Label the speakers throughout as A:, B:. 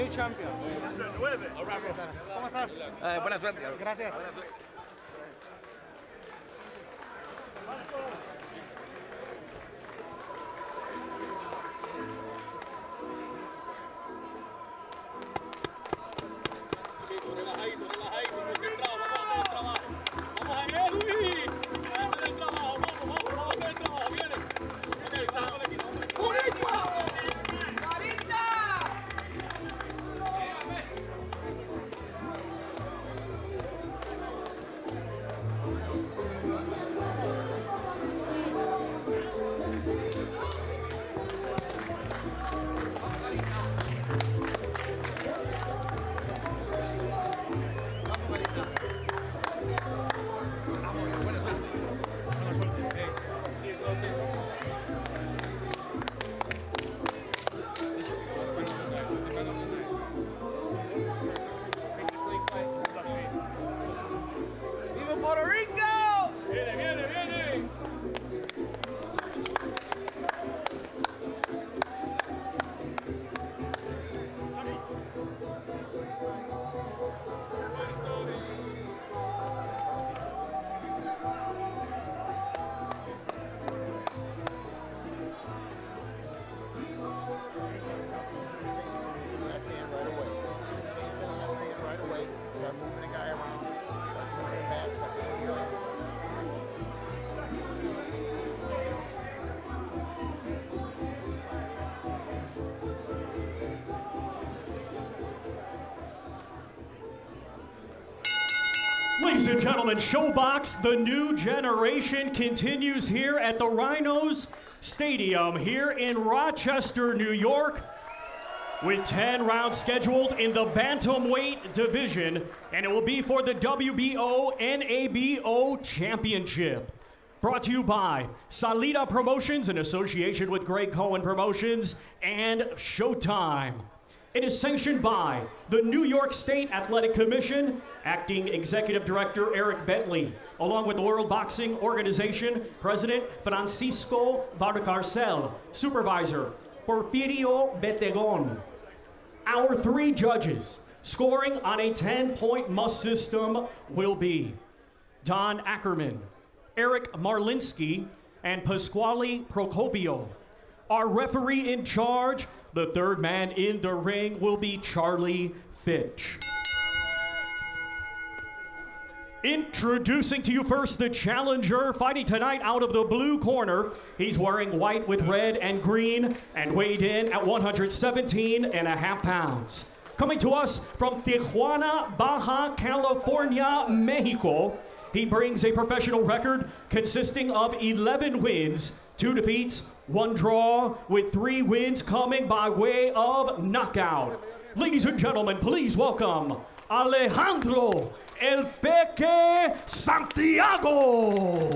A: new champion.
B: ¿Cómo estás?
C: Buena suerte.
B: Gracias.
D: Relajadito, concentrado, vamos a hacer el trabajo. Vamos a Edwin, a hacer el trabajo, vamos a hacer el trabajo, viene.
A: ¡Viva Puerto Rico!
D: Viene, viene, viene.
B: Left hand right away. Stance in the left hand right away. Start moving the guy around. Start moving him back. Start moving him around.
E: Ladies and gentlemen, Showbox, the new generation, continues here at the Rhinos Stadium here in Rochester, New York, with 10 rounds scheduled in the bantamweight division, and it will be for the WBO NABO Championship. Brought to you by Salida Promotions in association with Greg Cohen Promotions and Showtime. It is sanctioned by the New York State Athletic Commission, Acting Executive Director Eric Bentley, along with the World Boxing Organization President Francisco Valcarcel, Supervisor Porfirio Betegon. Our 3 judges scoring on a 10-point must system will be Don Ackerman, Eric Marlinsky, and Pasquale Procopio. Our referee in charge, the 3rd man in the ring, will be Charlie Fitch. Introducing to you first the challenger, fighting tonight out of the blue corner. He's wearing white with red and green and weighed in at 117.5 pounds. Coming to us from Tijuana, Baja California, Mexico, he brings a professional record consisting of 11 wins, 2 defeats, 1 draw, with 3 wins coming by way of knockout. Ladies and gentlemen, please welcome Alejandro El Peque Santiago.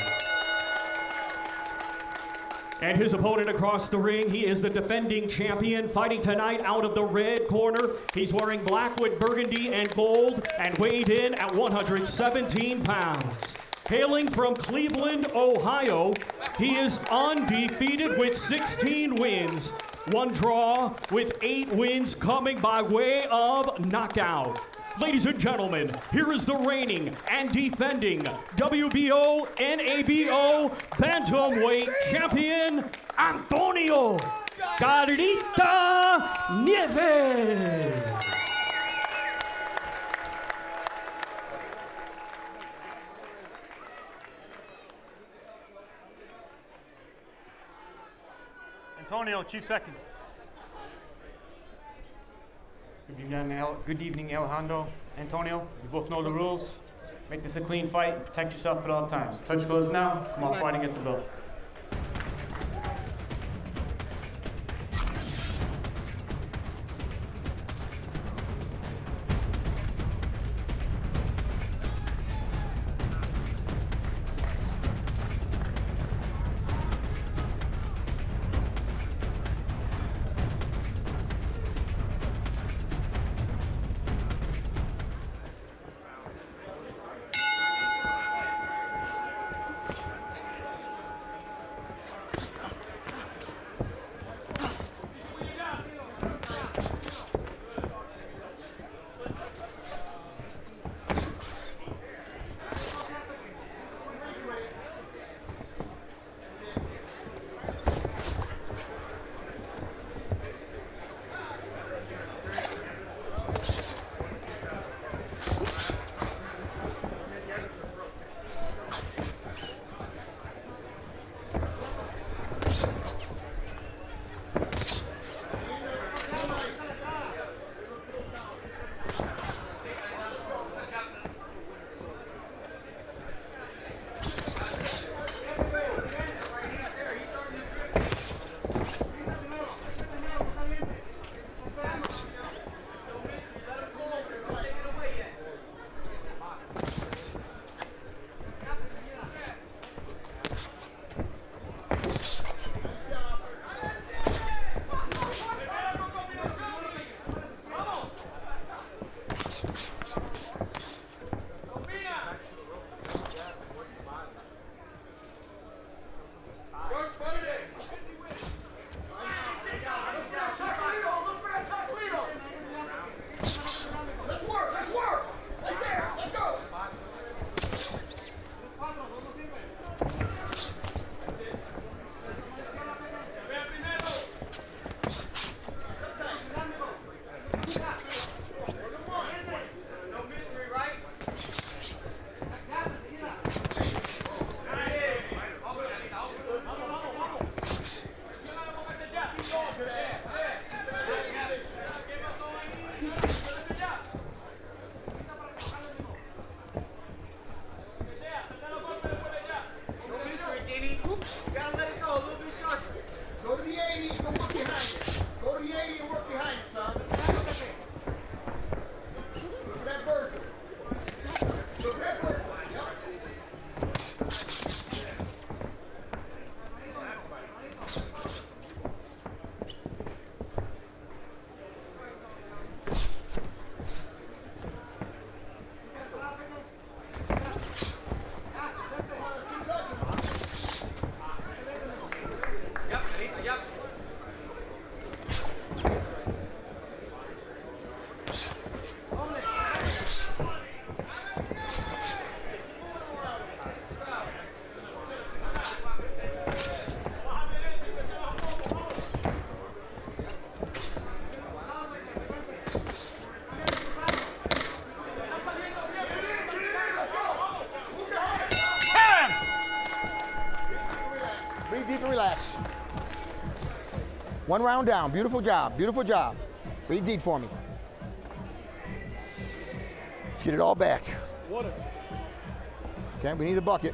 E: And his opponent across the ring, he is the defending champion, fighting tonight out of the red corner. He's wearing black with burgundy and gold and weighed in at 117 pounds. Hailing from Cleveland, Ohio, he is undefeated with 16 wins, 1 draw, with 8 wins coming by way of knockout. Ladies and gentlemen, here is the reigning and defending WBO NABO Bantamweight Champion, Antonio Carita Nieves.
F: Antonio, Chief Second. Good evening, Alejandro. Antonio, you both know the rules. Make this a clean fight and protect yourself at all times. Touch gloves now. Come on, fighting at the belt.
B: Go to the 80 and work behind it. Go to the 80 and work behind it, son. Look for that Virgil. Look for that Virgil. Yep. Breathe deep and relax. One round down. Beautiful job. Beautiful job. Breathe deep for me. Let's get it all back.
D: Water.
B: Okay, we need the bucket.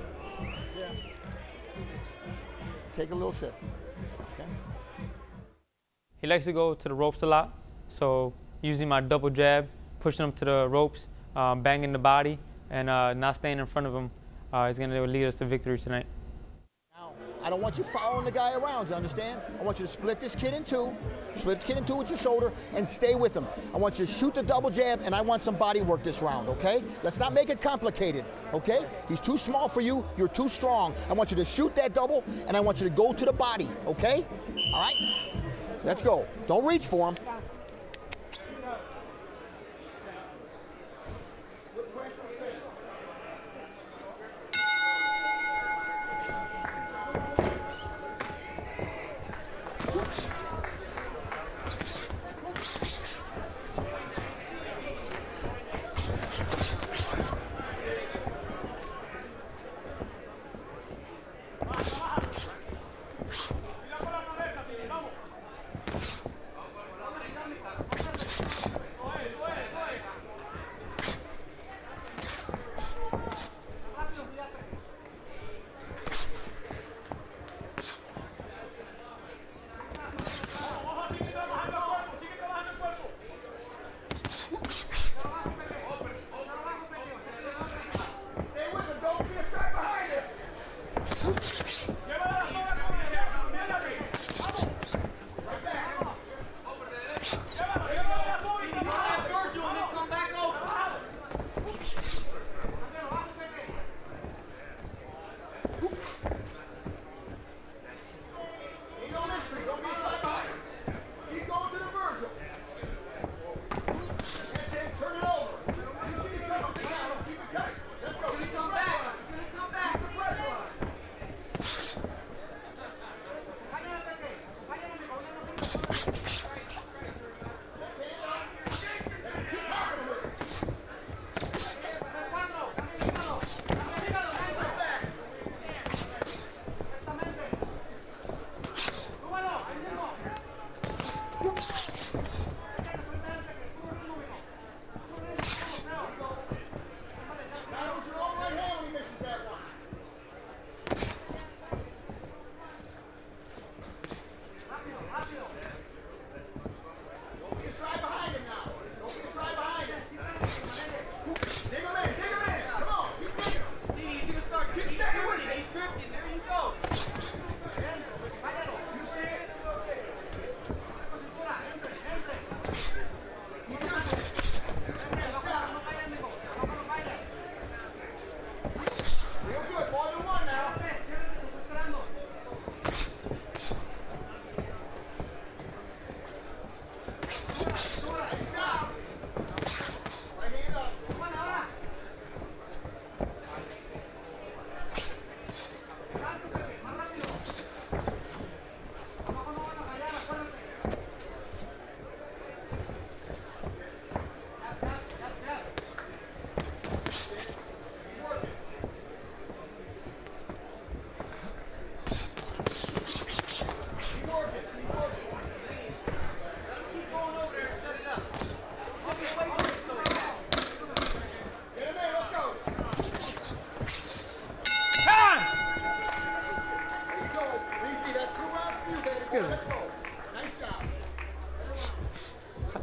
B: Take a little sip. Okay.
A: He likes to go to the ropes a lot, so using my double jab, pushing him to the ropes, banging the body, and not staying in front of him is going to lead us to victory tonight.
B: Now, I don't want you following the guy around, you understand? I want you to split this kid in two, with your shoulder, and stay with him. I want you to shoot the double jab, and I want some body work this round, okay? Let's not make it complicated, okay? He's too small for you, you're too strong. I want you to shoot that double, and I want you to go to the body, okay? All right? Let's go. Don't reach for him.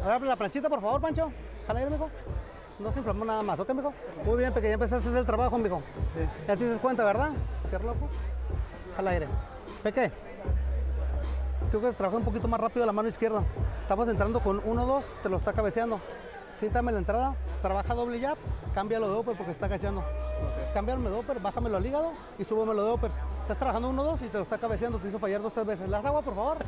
C: Agarra la planchita, por favor, Pancho. Jala aire, mijo. No se inflamó nada más, ¿ok, mijo? Muy bien, pequeño, empezaste a hacer el trabajo, mijo. Ya te das cuenta, ¿verdad? Cierra loco. Jala aire. Peque. Creo que trabajé un poquito más rápido la mano izquierda. Estamos entrando con 1-2, te lo está cabeceando. Fíntame la entrada, trabaja doble jab, cámbialo de upper porque está agachando. Cámbiame de upper, bájamelo al hígado y súbemelo de uppers. Estás trabajando 1-2 y te lo está cabeceando, te hizo fallar 2-3 veces. ¿Le das agua, por favor?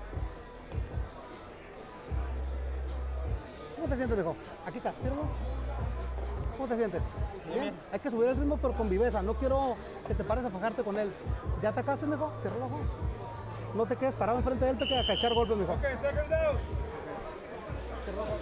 C: ¿Cómo te sientes, mijo? Aquí está, tíralo. ¿Cómo te sientes? Bien. Hay que subir el ritmo, pero con viveza. No quiero que te pares a fajarte con él. ¿Ya atacaste, mijo? Cierra el ojo. No te quedes parado enfrente de él, te queda cachar golpe, mijo.
B: Okay, seconds out.
C: Cierra el ojo.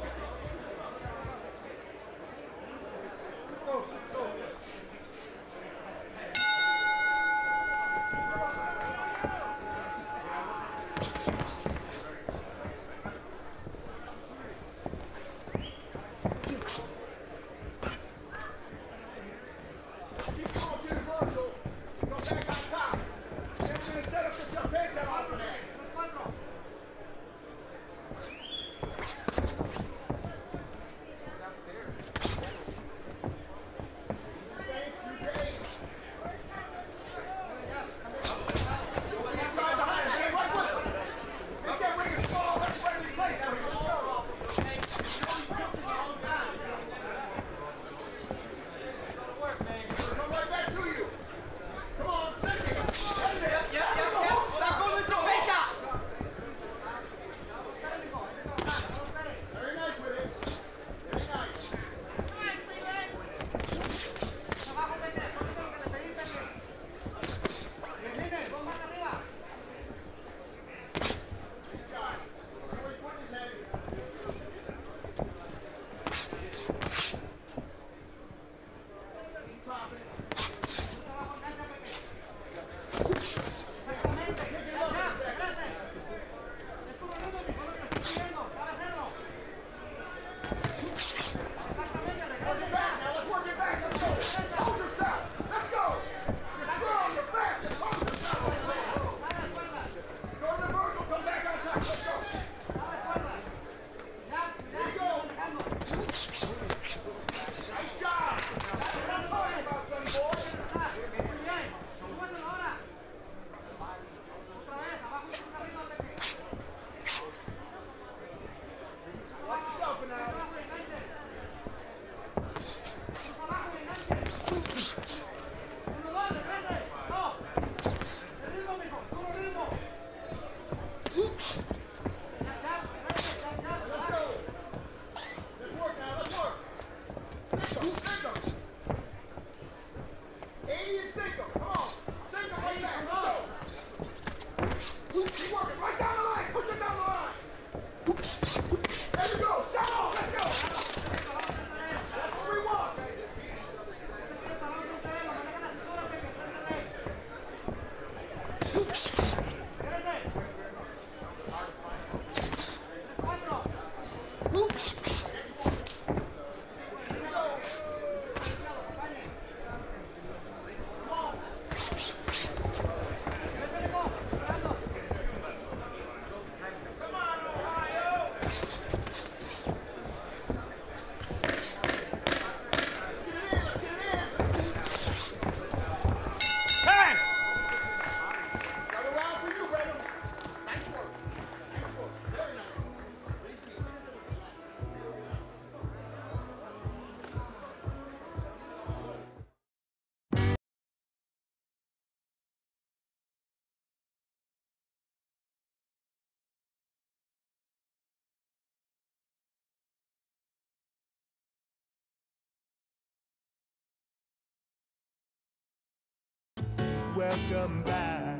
G: Welcome back.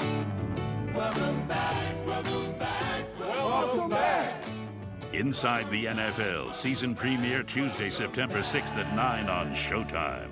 G: Welcome back. Welcome back. Welcome back.
H: Inside the NFL, season premiere Tuesday, September 6th at 9 on Showtime.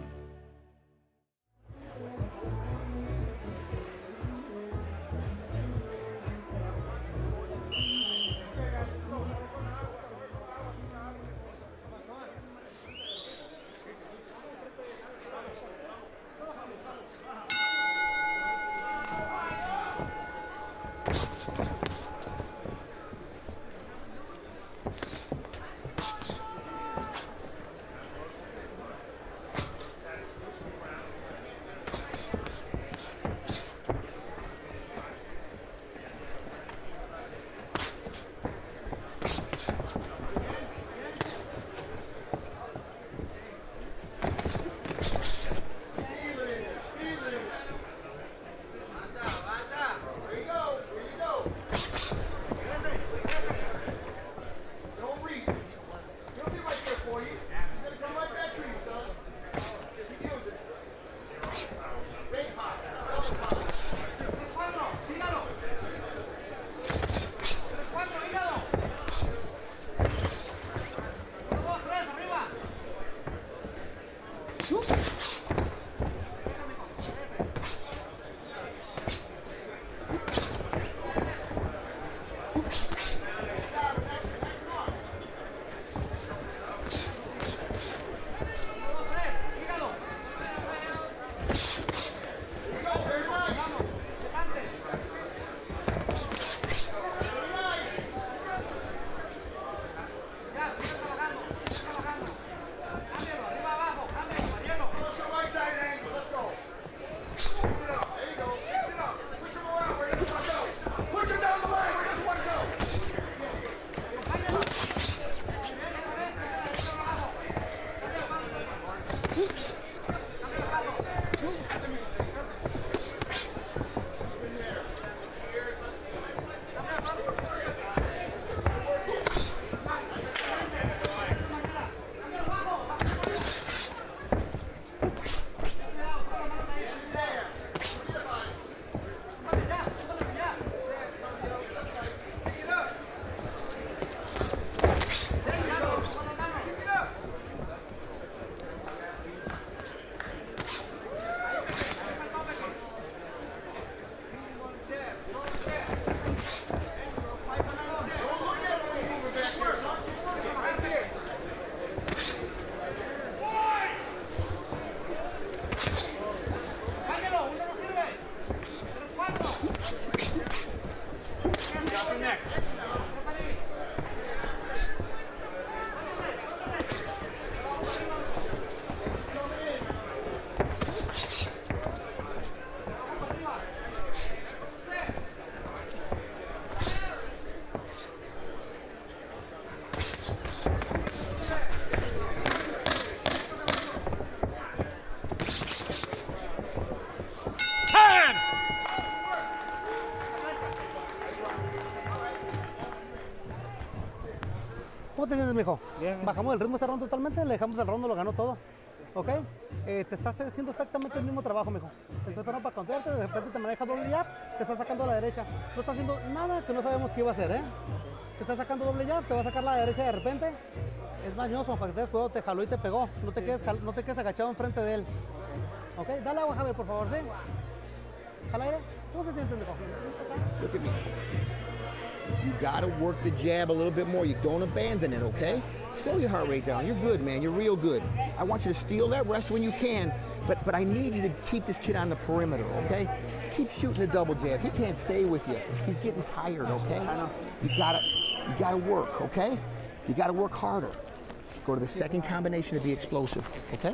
C: ¿Cómo te sientes, mijo?
F: Bien.
C: Bajamos el ritmo este round totalmente, le dejamos el round, lo ganó todo. ¿Ok? Te estás haciendo exactamente el mismo trabajo, mijo. Se está esperando para contarte, de repente te maneja doble jab, te está sacando a la derecha. No está haciendo nada que no sabemos qué iba a hacer, ¿eh? Te está sacando doble jab, te va a sacar la derecha de repente. Es mañoso, para que te des cuidado, te jaló y te pegó. No te quedes agachado enfrente de él. ¿Ok? Dale agua, Javier, por favor, ¿sí? Jala aire. ¿Cómo se siente, mijo?
B: Look at me. You gotta work the jab a little bit more. You don't abandon it, okay? Slow your heart rate down. You're good, man. You're real good. I want you to steal that rest when you can, but I need you to keep this kid on the perimeter, okay? Keep shooting the double jab. He can't stay with you. He's getting tired, okay? You gotta work, okay? You gotta work harder. Go to the second combination to be explosive, okay?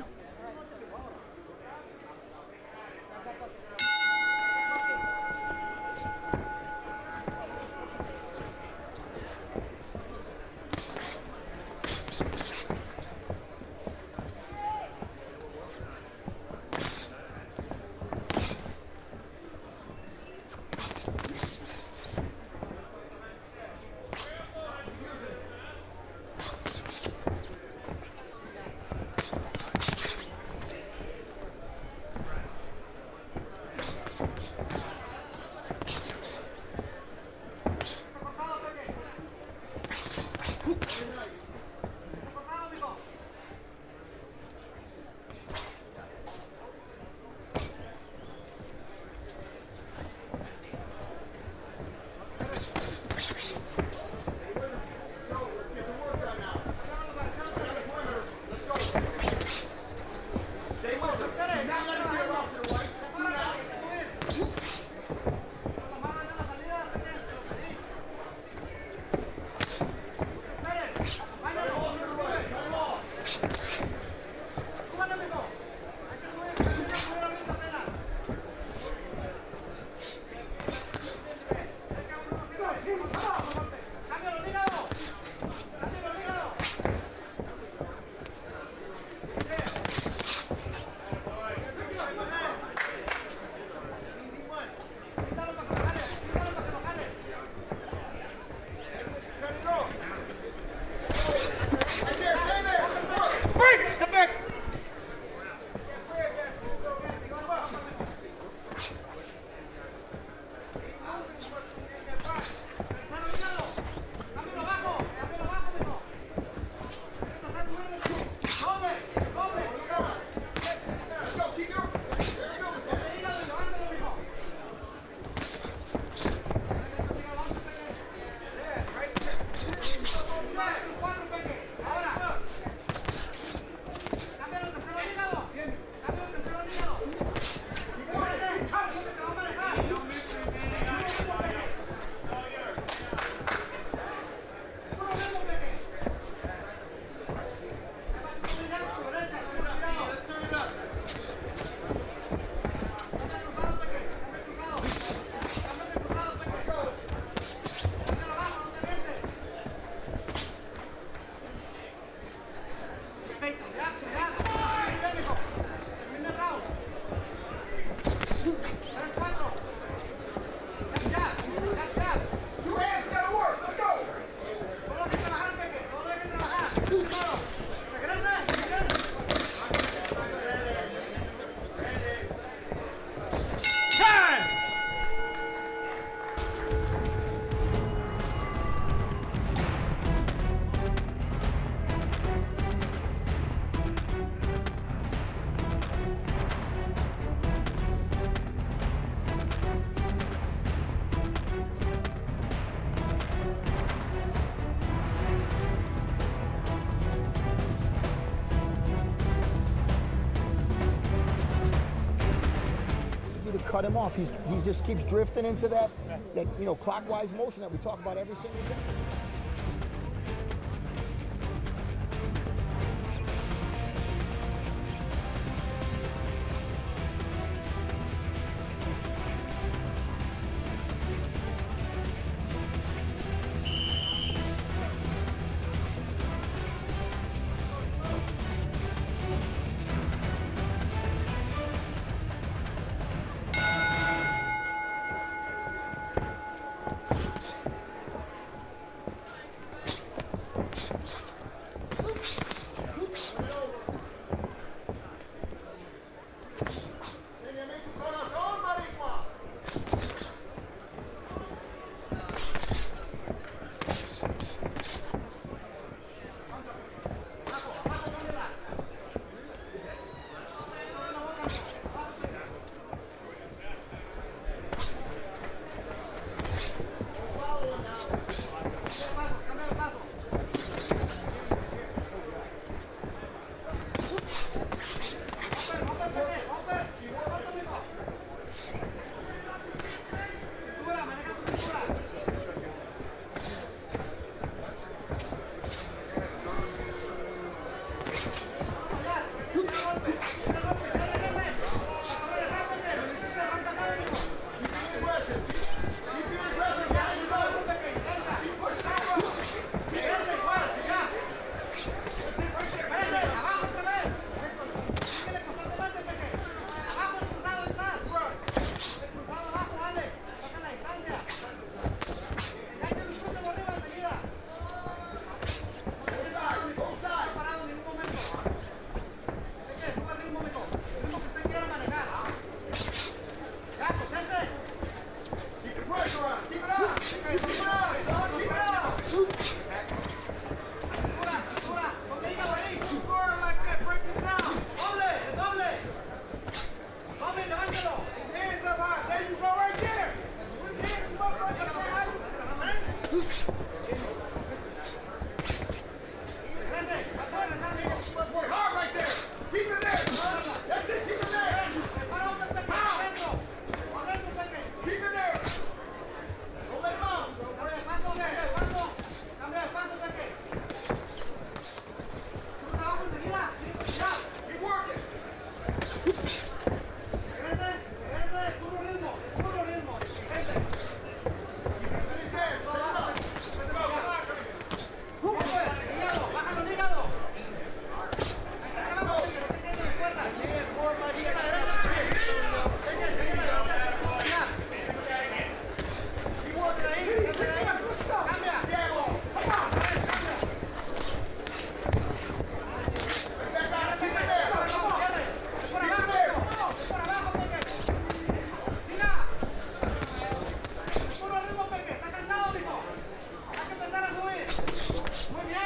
B: Cut him off. He just keeps drifting into that clockwise motion that we talk about every single day.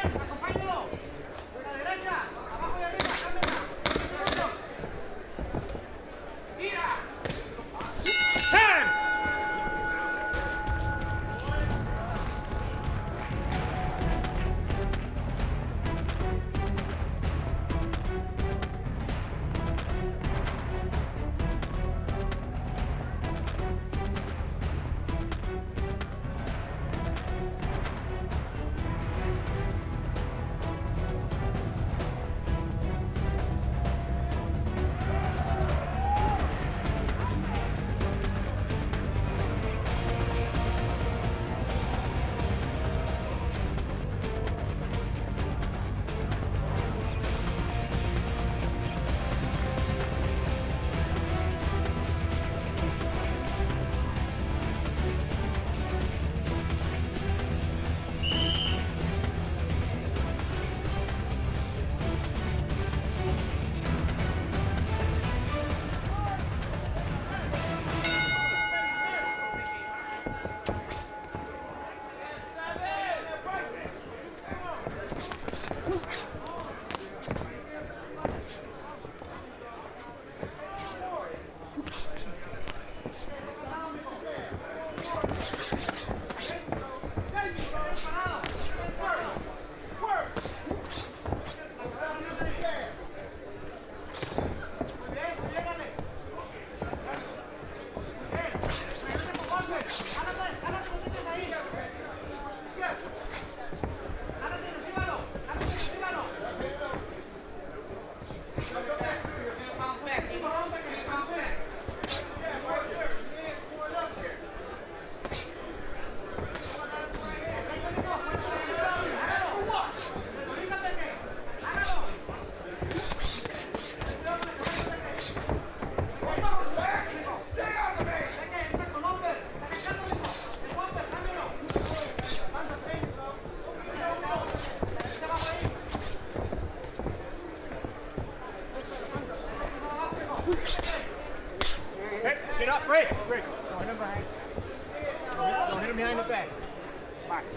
D: Hey, get up, break. Break. Don't hit him behind. Don't hit him behind the back. Box.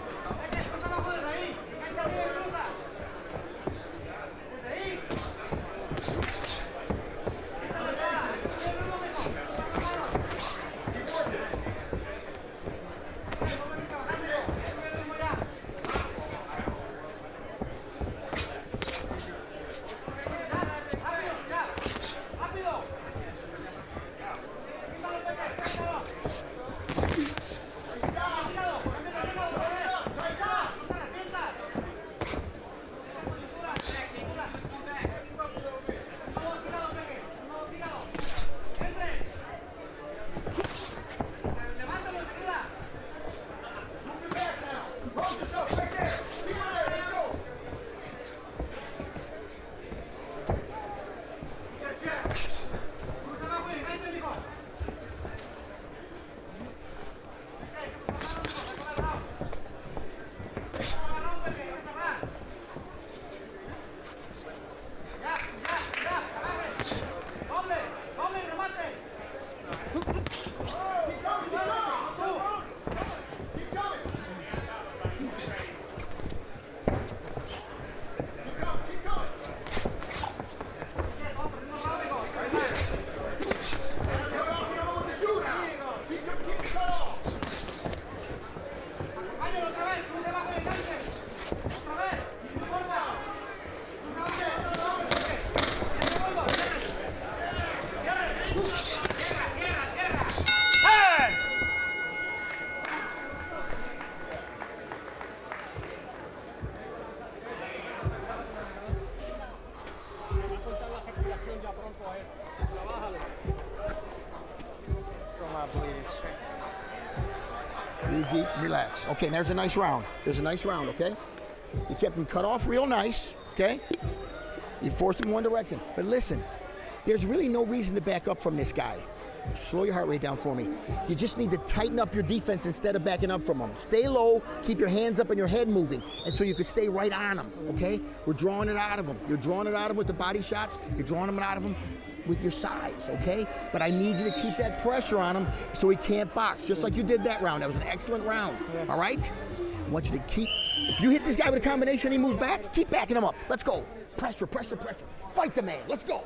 B: Breathe deep, relax. Okay, and there's a nice round. There's a nice round, okay? You kept him cut off real nice, okay? You forced him one direction. But listen, there's really no reason to back up from this guy. Slow your heart rate down for me. You just need to tighten up your defense instead of backing up from him. Stay low, keep your hands up and your head moving, and so you can stay right on him, okay? We're drawing it out of him. You're drawing it out of him with the body shots. You're drawing it out of him with your size, okay? But I need you to keep that pressure on him so he can't box, just like you did that round. That was an excellent round, all right? I want you to keep If you hit this guy with a combination, he moves back, keep backing him up. Let's go. Pressure, pressure, pressure. Fight the man. Let's go.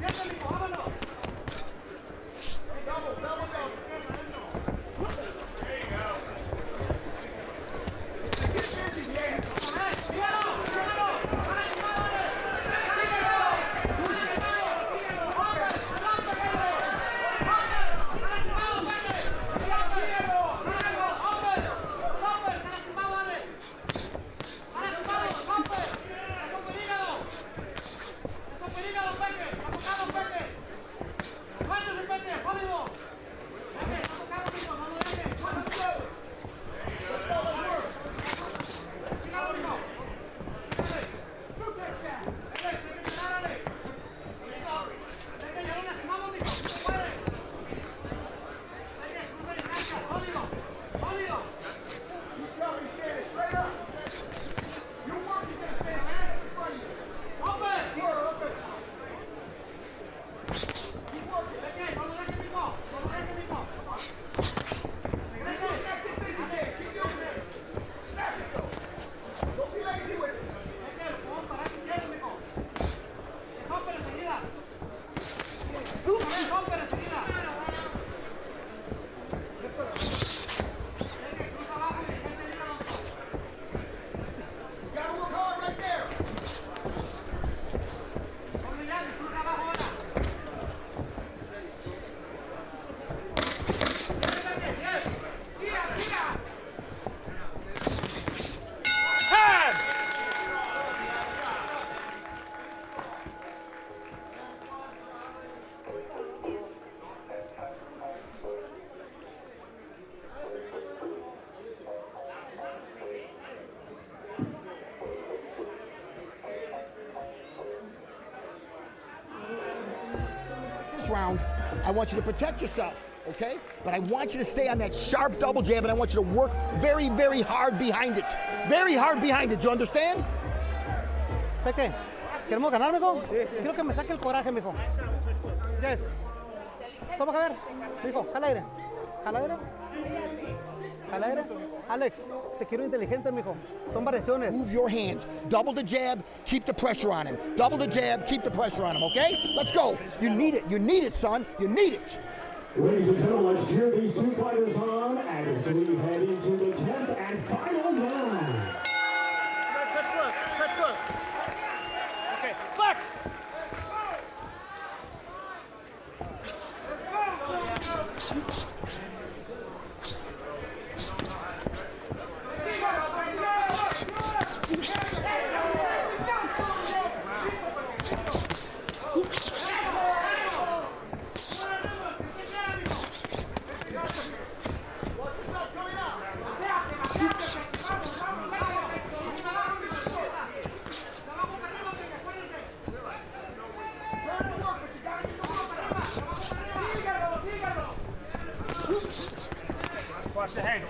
B: Round, I want you to protect yourself, okay? But I want you to stay on that sharp double jab, and I want you to work very, very hard behind it. Very hard behind it, you understand?
C: Peque, ¿queremos ganar, mijo? Quiero que me saque el coraje, mijo. Yes. Toma que ver. Mijo, jala aire. Jala aire. Jala aire. Alex, te quiero inteligente, mijo. Son variaciones.
B: Move your hands. Double the jab, keep the pressure on him. Double the jab, keep the pressure on him, okay? Let's go. You need it. You need it, son. You need it.
E: Ladies and gentlemen, let's cheer these two fighters on as we head into the 10th and final round.
D: Touch glove. Touch glove. Okay, flex. Watch the heads.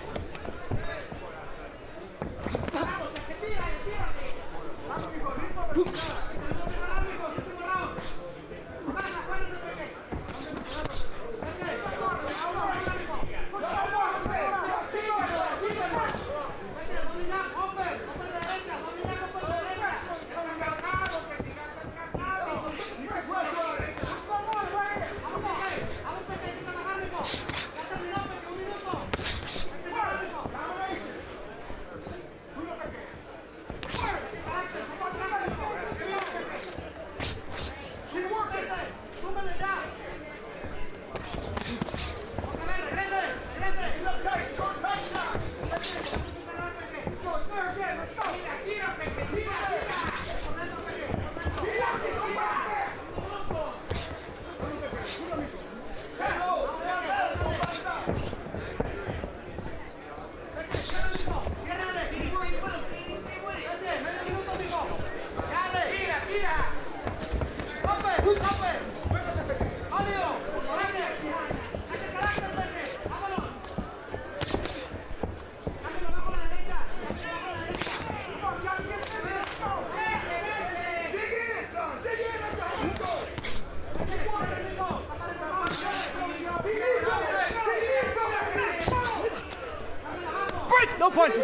D: No punches.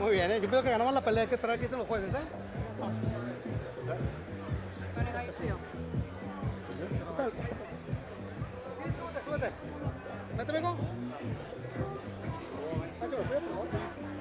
C: Muy bien, Yo pienso que ganamos la pelea, hay que esperar que dicen los jueces, Súbete. Vete, amigo. Nacho, cuida, por favor.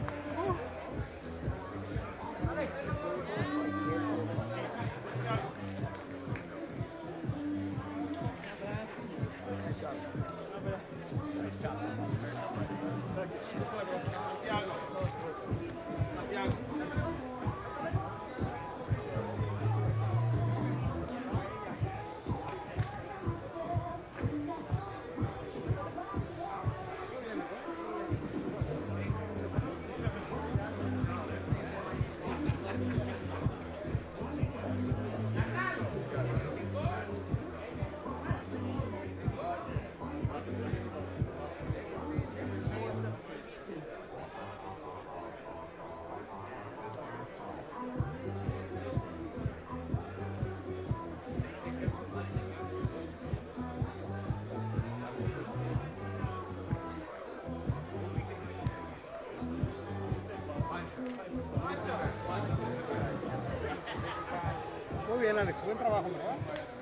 C: Muy bien, Alex. Buen trabajo, ¿verdad?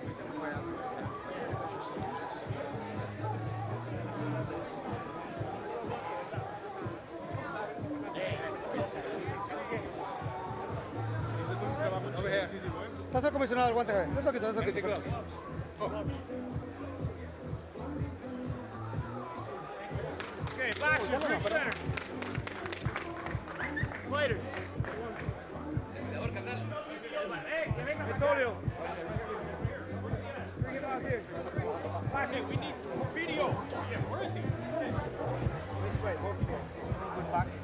C: Estás el comisionado del guante, güey. Esto quito.
E: Okay, boxers, reach center. Fighters. Antonio. Bring him out here. Boxing, we need video. Yeah, where is he? This way, both of you. Good boxing.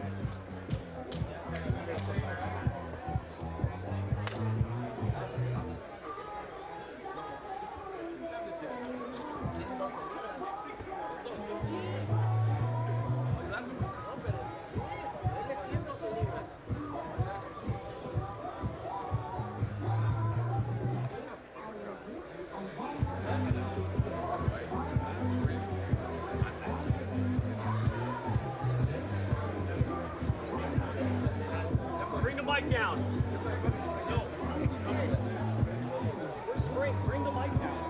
E: Bring the mic down. No. Bring the mic down.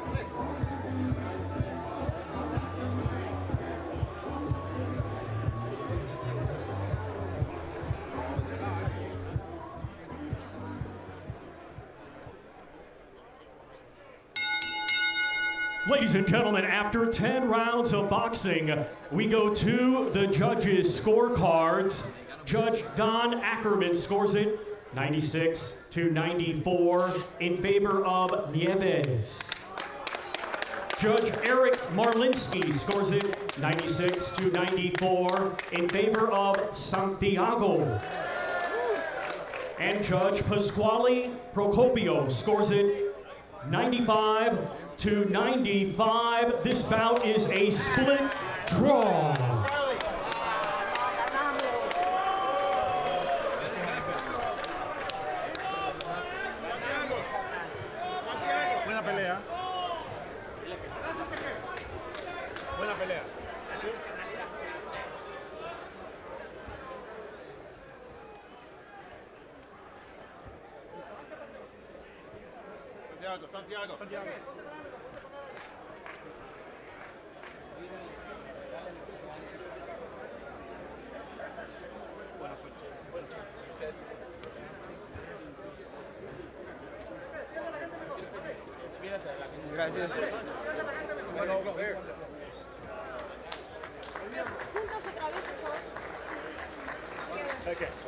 E: Ladies and gentlemen, after 10 rounds of boxing, we go to the judges' scorecards. Judge Don Ackerman scores it 96-94 in favor of Nieves. Judge Eric Marlinsky scores it 96-94 in favor of Santiago. And Judge Pasquale Procopio scores it 95-95. This bout is a split draw.
D: Buena pelea. Buena pelea. Santiago. Buena suerte.
I: Gracias.
J: Juntos otra vez, por favor.
D: Okay.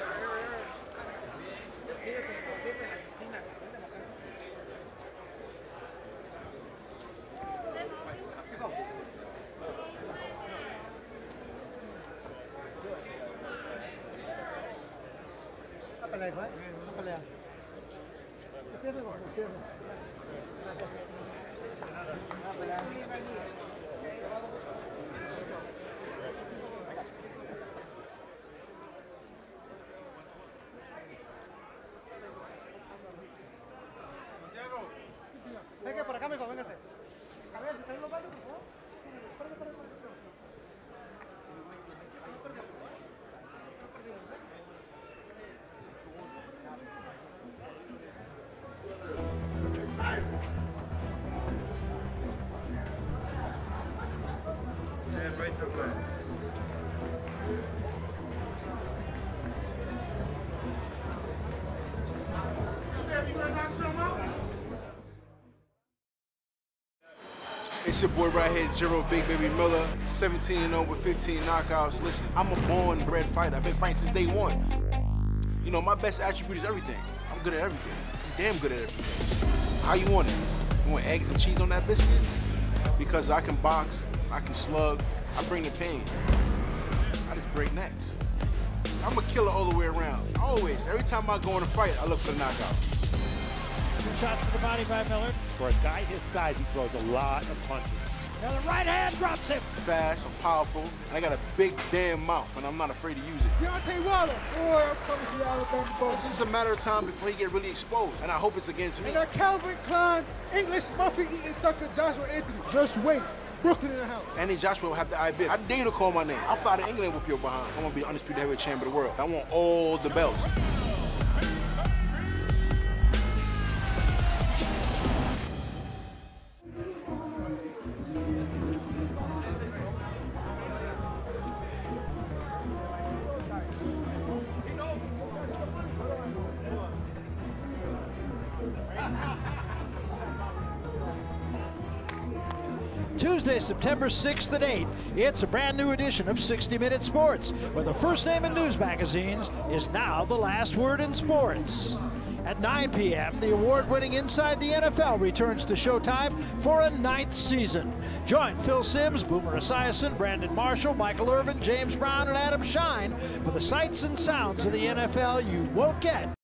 C: Una pelea, hijo, Una pelea. Empieza, hijo, empieza. Una pelea. Venga, por acá, amigo, véngase. A ver, si traen los baldes, por favor. Espérate.
I: It's your boy right here, Jero Big Baby Miller, 17-0 with 15 knockouts. Listen, I'm a born and bred fighter. I've been fighting since day one. You know, my best attribute is everything. I'm good at everything. I'm damn good at everything. How you want it? You want eggs and cheese on that biscuit? Because I can box, I can slug, I bring the pain. I just break necks. I'm a killer all the way around. Always. Every time I go in a fight, I look for the knockout.
K: 2 shots to the body by Miller. For a guy his size, he throws a lot of punches. Now the right hand drops him.
I: Fast, I'm powerful, and I got a big damn mouth, and I'm not afraid to use it.
G: Deontay Wilder, boy, I'm coming to the Alabama Bowl.
I: It's just a matter of time before he get really exposed, and I hope it's against me.
G: And that Calvin Klein, English muffin-eating sucker Joshua Anthony. Just wait. Brooklyn in the house.
I: Andy Joshua will have the IBIP. I dare you to call my name. I'll fly to England with your behind. I want to be the undisputed heavyweight champion of the world. I want all the belts.
K: Tuesday, September 6th and 8th, it's a brand new edition of 60 Minute Sports, where the first name in news magazines is now the last word in sports. At 9 p.m., the award-winning Inside the NFL returns to Showtime for a 9th season. Join Phil Simms, Boomer Esiason, Brandon Marshall, Michael Irvin, James Brown, and Adam Shine for the sights and sounds of the NFL you won't get